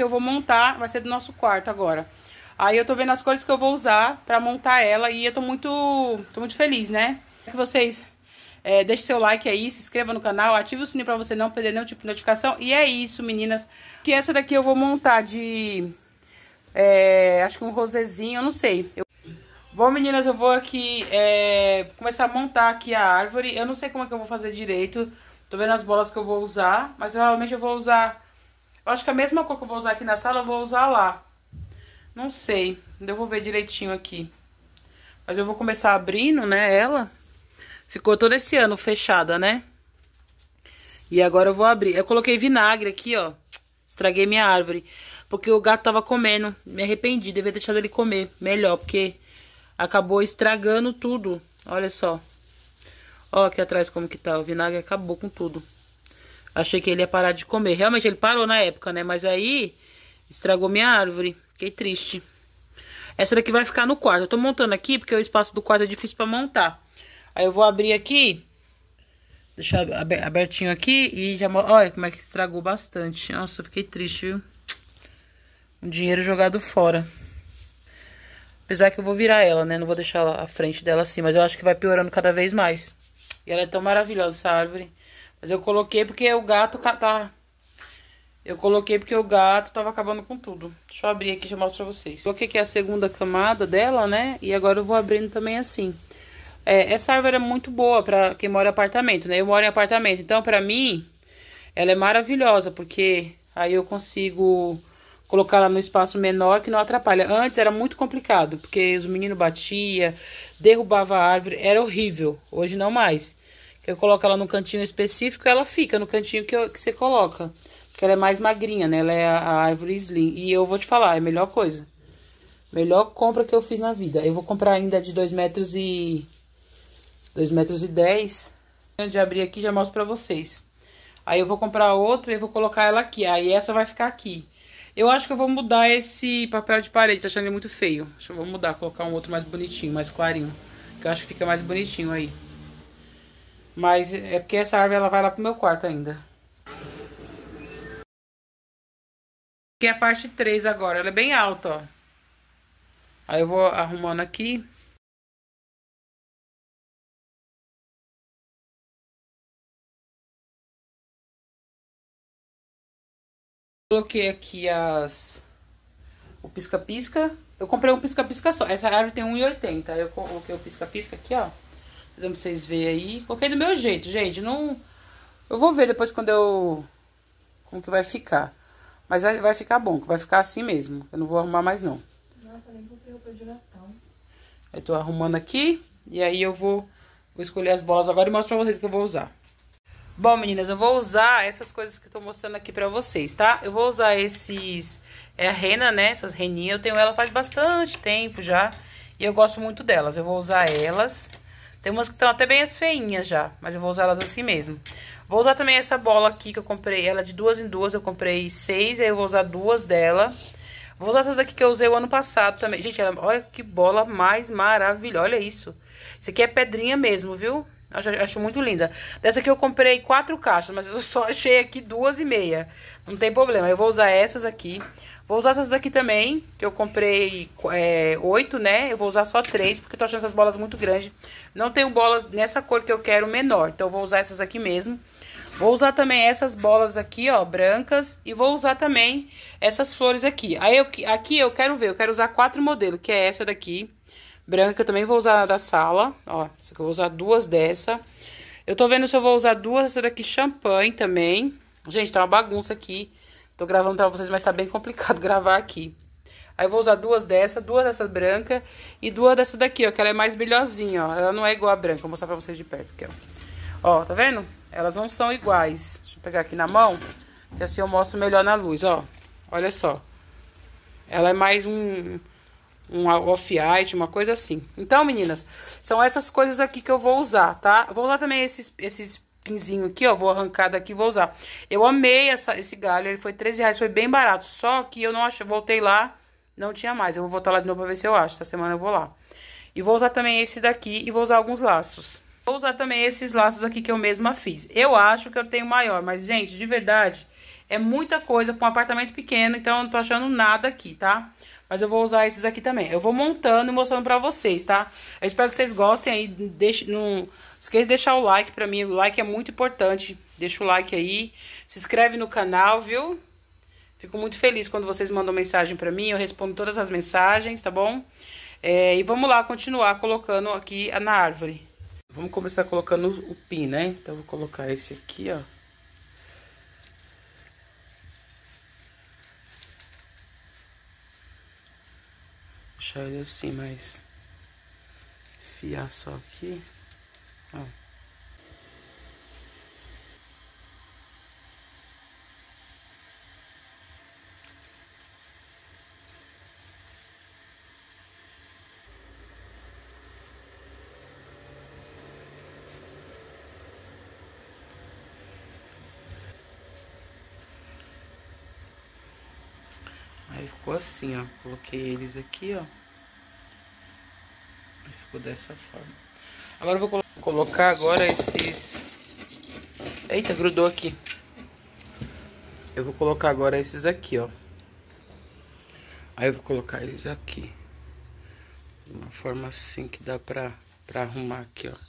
que eu vou montar, vai ser do nosso quarto agora. Aí eu tô vendo as cores que eu vou usar pra montar ela e eu tô muito feliz, né? Que vocês deixem seu like aí, se inscreva no canal, ative o sininho pra você não perder nenhum tipo de notificação. E é isso, meninas. Que essa daqui eu vou montar de... acho que um rosezinho, eu não sei. Bom, meninas, eu vou aqui começar a montar aqui a árvore. Eu não sei como é que eu vou fazer direito. Tô vendo as bolas que eu vou usar, mas realmente eu vou usar... Eu acho que a mesma cor que eu vou usar aqui na sala, eu vou usar lá. Não sei, eu vou ver direitinho aqui. Mas eu vou começar abrindo, né, ela. Ficou todo esse ano fechada, né? E agora eu vou abrir. Eu coloquei vinagre aqui, ó. Estraguei minha árvore. Porque o gato tava comendo. Me arrependi, devia ter deixado ele comer. Melhor, porque acabou estragando tudo. Olha só. Ó aqui atrás como que tá. O vinagre acabou com tudo. Achei que ele ia parar de comer. Realmente ele parou na época, né? Mas aí estragou minha árvore. Fiquei triste. Essa daqui vai ficar no quarto. Eu tô montando aqui porque o espaço do quarto é difícil pra montar. Aí eu vou abrir aqui. Deixar abertinho aqui e já... Olha como é que estragou bastante. Nossa, eu fiquei triste, viu? Um dinheiro jogado fora. Apesar que eu vou virar ela, né? Não vou deixar a frente dela assim. Mas eu acho que vai piorando cada vez mais. E ela é tão maravilhosa, essa árvore. Mas eu coloquei porque o gato tá... Eu coloquei porque o gato tava acabando com tudo. Deixa eu abrir aqui e já mostro pra vocês. Coloquei aqui a segunda camada dela, né? E agora eu vou abrindo também assim. Essa árvore é muito boa pra quem mora em apartamento, né? Eu moro em apartamento. Então, pra mim, ela é maravilhosa. Porque aí eu consigo colocar ela no espaço menor que não atrapalha. Antes era muito complicado. Porque os meninos batiam, derrubavam a árvore. Era horrível. Hoje não mais. Eu coloco ela no cantinho específico, ela fica no cantinho que você coloca. Porque ela é mais magrinha, né? Ela é a árvore slim. E eu vou te falar, é a melhor coisa. Melhor compra que eu fiz na vida. Eu vou comprar ainda de 2 metros e... 2 metros e 10. De abrir aqui, já mostro pra vocês. Aí eu vou comprar outra e vou colocar ela aqui. Aí essa vai ficar aqui. Eu acho que eu vou mudar esse papel de parede. Tô achando ele muito feio. Acho que eu vou mudar, colocar um outro mais bonitinho, mais clarinho. Que eu acho que fica mais bonitinho aí. Mas é porque essa árvore ela vai lá pro meu quarto ainda. Aqui é a parte 3 agora. Ela é bem alta, ó. Aí eu vou arrumando aqui. Coloquei aqui o pisca-pisca. Eu comprei um pisca-pisca só. Essa árvore tem 1,80. Aí eu coloquei o pisca-pisca aqui, ó. Pra vocês verem aí. Coloquei do meu jeito, gente. Não... Eu vou ver depois quando eu... Como que vai ficar. Mas vai ficar bom. Vai ficar assim mesmo. Eu não vou arrumar mais, não. Nossa, nem comprei roupa de Natal. Eu tô arrumando aqui. E aí eu vou escolher as bolas agora e mostro pra vocês o que eu vou usar. Bom, meninas, eu vou usar essas coisas que eu tô mostrando aqui pra vocês, tá? Eu vou usar esses... É a rena, né? Essas reninhas. Eu tenho ela faz bastante tempo já. E eu gosto muito delas. Eu vou usar elas. Tem umas que estão até bem as feinhas já. Mas eu vou usar elas assim mesmo. Vou usar também essa bola aqui que eu comprei. Ela é de 2 em 2. Eu comprei 6. Aí eu vou usar 2 dela. Vou usar essas daqui que eu usei o ano passado também. Gente, olha que bola mais maravilhosa. Olha isso. Isso aqui é pedrinha mesmo, viu? Acho muito linda. Dessa aqui eu comprei 4 caixas, mas eu só achei aqui 2,5. Não tem problema. Eu vou usar essas aqui. Vou usar essas daqui também, que eu comprei 8, né? Eu vou usar só 3, porque eu tô achando essas bolas muito grandes. Não tenho bolas nessa cor que eu quero menor, então eu vou usar essas aqui mesmo. Vou usar também essas bolas aqui, ó, brancas. E vou usar também essas flores aqui. Aí aqui eu quero ver, eu quero usar 4 modelos, que é essa daqui. Branca, que eu também vou usar da sala. Ó, essa aqui eu vou usar 2 dessa. Eu tô vendo se eu vou usar 2 dessa daqui champanhe também. Gente, tá uma bagunça aqui. Tô gravando pra vocês, mas tá bem complicado gravar aqui. Aí eu vou usar 2 dessas branca e 2 dessa daqui, ó, que ela é mais brilhosinha, ó. Ela não é igual a branca, vou mostrar pra vocês de perto aqui, ó. Ó, tá vendo? Elas não são iguais. Deixa eu pegar aqui na mão, que assim eu mostro melhor na luz, ó. Olha só. Ela é mais um off-white, uma coisa assim. Então, meninas, são essas coisas aqui que eu vou usar, tá? Eu vou usar também esses pinzinhos aqui, ó. Vou arrancar daqui e vou usar. Eu amei esse galho, ele foi R$13, foi bem barato. Só que eu não achei, voltei lá, não tinha mais. Eu vou voltar lá de novo pra ver se eu acho. Essa semana eu vou lá. E vou usar também esse daqui e vou usar alguns laços. Vou usar também esses laços aqui que eu mesma fiz. Eu acho que eu tenho maior, mas, gente, de verdade, É muita coisa para um apartamento pequeno, então eu não tô achando nada aqui, tá? Mas eu vou usar esses aqui também. Eu vou montando e mostrando pra vocês, tá? Eu espero que vocês gostem aí. Não esqueça de deixar o like pra mim. O like é muito importante. Deixa o like aí. Se inscreve no canal, viu? Fico muito feliz quando vocês mandam mensagem pra mim. Eu respondo todas as mensagens, tá bom? E vamos lá continuar colocando aqui na árvore. Vamos começar colocando o pin, né? Então eu vou colocar esse aqui, ó. Deixar ele assim, mas enfiar só aqui, ó. Aí ficou assim, ó. Coloquei eles aqui, ó. Aí ficou dessa forma. Agora eu vou colocar agora esses... Eita, grudou aqui. Eu vou colocar agora esses aqui, ó. Aí eu vou colocar eles aqui. De uma forma assim que dá pra arrumar aqui, ó.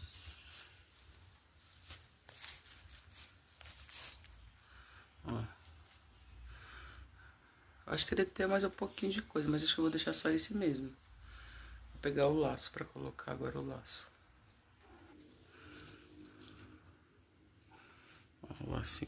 Ó. Acho que teria que ter mais um pouquinho de coisa, mas acho que eu vou deixar só esse mesmo. Vou pegar o laço pra colocar agora o laço. Ó, assim.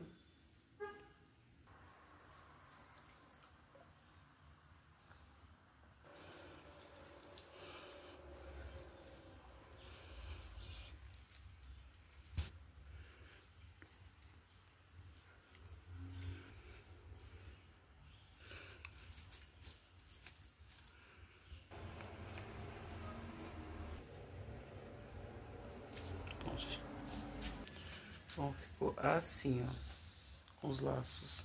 Bom, ficou assim, ó, com os laços.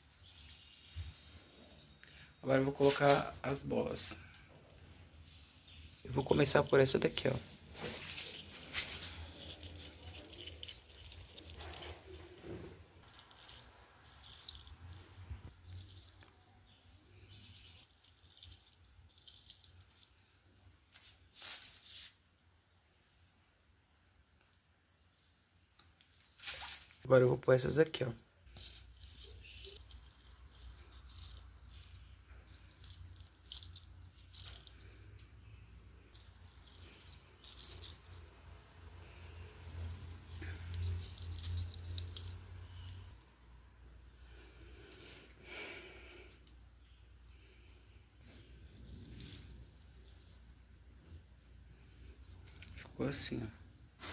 Agora eu vou colocar as bolas. Eu vou começar por essa daqui, ó. Agora eu vou pôr essas aqui, ó. Ficou assim, ó.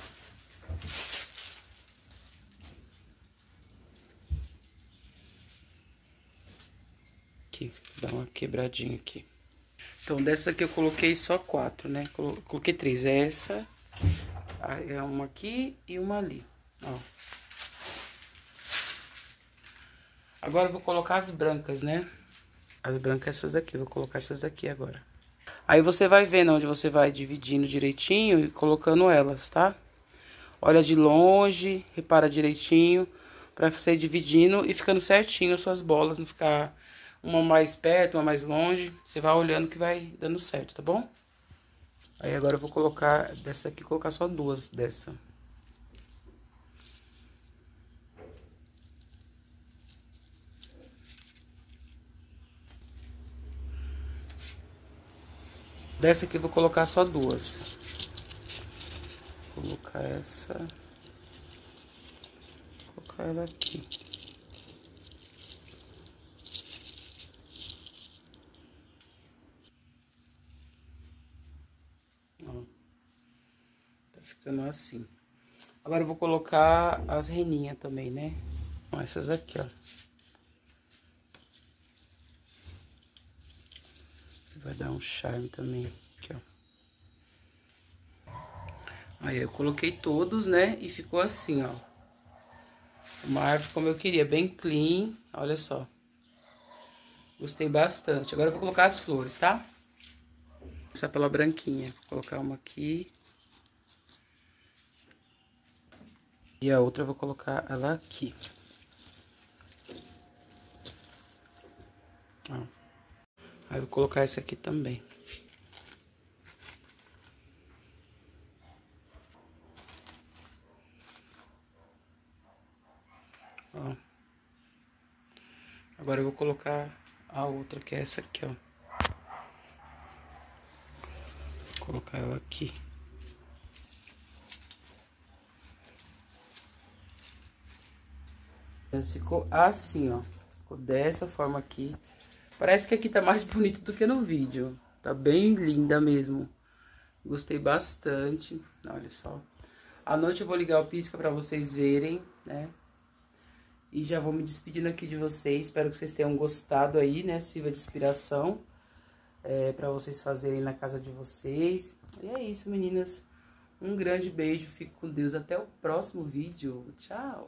Aqui, dá uma quebradinha aqui. Então, dessa aqui eu coloquei só 4, né? Coloquei 3. Essa, é uma aqui e uma ali, ó. Agora eu vou colocar as brancas, né? As brancas essas daqui, vou colocar essas daqui agora. Aí você vai vendo onde você vai dividindo direitinho e colocando elas, tá? Olha de longe, repara direitinho, pra você ir dividindo e ficando certinho as suas bolas, não ficar uma mais perto, uma mais longe. Você vai olhando que vai dando certo, tá bom? Aí agora eu vou colocar dessa aqui, colocar só 2 dessa. Dessa aqui eu vou colocar só 2. Vou colocar essa. Vou colocar ela aqui. Ó. Tá ficando assim. Agora eu vou colocar as reninhas também, né? Ó, essas aqui, ó. Vai dar um charme também. Aqui, ó. Aí eu coloquei todos, né? E ficou assim, ó. Uma árvore como eu queria, bem clean. Olha só. Gostei bastante. Agora eu vou colocar as flores, tá? Vou começar pela branquinha. Vou colocar uma aqui. E a outra eu vou colocar ela aqui. Ó. Aí eu vou colocar essa aqui também. Ó. Agora eu vou colocar a outra, que é essa aqui, ó. Vou colocar ela aqui. Ficou assim, ó. Ficou dessa forma aqui. Parece que aqui tá mais bonito do que no vídeo. Tá bem linda mesmo. Gostei bastante. Olha só. À noite eu vou ligar o pisca pra vocês verem, né? E já vou me despedindo aqui de vocês. Espero que vocês tenham gostado aí, né? Sirva de inspiração. Pra vocês fazerem na casa de vocês. E é isso, meninas. Um grande beijo. Fico com Deus. Até o próximo vídeo. Tchau!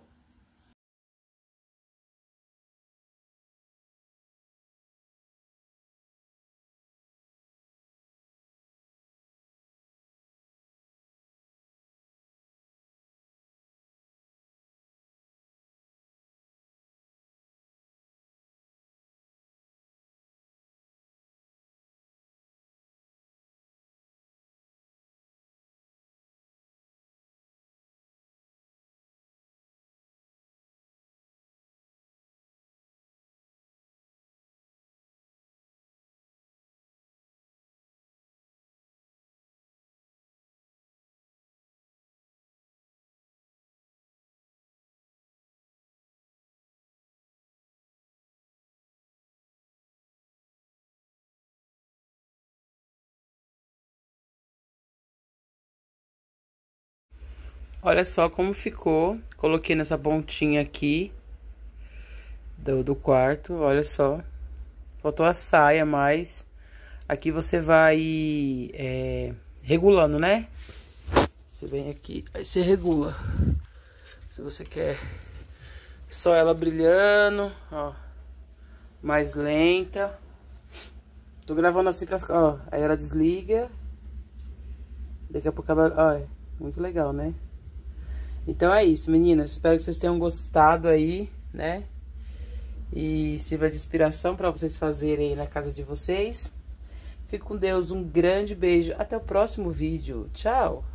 Olha só como ficou. Coloquei nessa pontinha aqui do quarto. Olha só. Faltou a saia, mas aqui você vai regulando, né? Você vem aqui, aí você regula. Se você quer só ela brilhando, ó. Mais lenta. Tô gravando assim pra ficar, ó. Aí ela desliga. Daqui a pouco ela... Ó, muito legal, né? Então é isso, meninas. Espero que vocês tenham gostado aí, né? E sirva de inspiração para vocês fazerem aí na casa de vocês. Fique com Deus, um grande beijo. Até o próximo vídeo. Tchau!